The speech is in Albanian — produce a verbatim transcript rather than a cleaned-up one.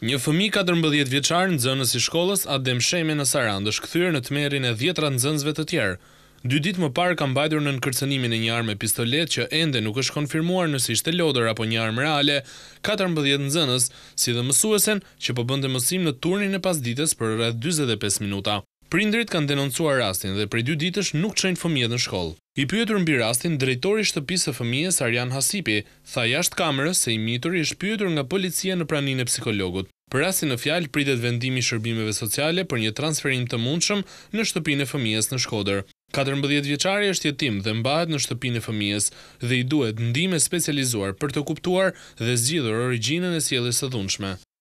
Një fëmijë katërmbëdhjetë vjeçar, nxënës i shkollës Adem Sheme në Sarandë, është kthyer në tmerrin e dhjetra nxënësve të tjerë. Dy ditë më parë ka mbajtur nën kërcënimin e një armë me pistolet që ende nuk është konfirmuar nëse ishte lodër apo një armë reale, katërmbëdhjetë nxënës, si dhe mësuesen që po bënte mësim në turnin e pasdites për rreth dyzet e pesë minuta. Prindrit kanë denoncuar rastin dhe prej dy ditësh nuk çojnë fëmijët në shkollë. I pyetur mbi rastin, drejtori i shtëpisë së fëmijës Arjan Hasipi tha jashtë kamerës se i mituri është pyetur nga policia në praninë e psikologut. Për rastin në fjalë pritet vendimi i shërbimeve sociale për një transferim të mundshëm në shtëpinë e fëmijës në Shkodër. katërmbëdhjetë vjeçari është jetim dhe mbahet në shtëpinë e fëmijës dhe i duhet ndihmë specializuar për të kuptuar dhe zgjidhur origjinën e sjelljes së dhunshme.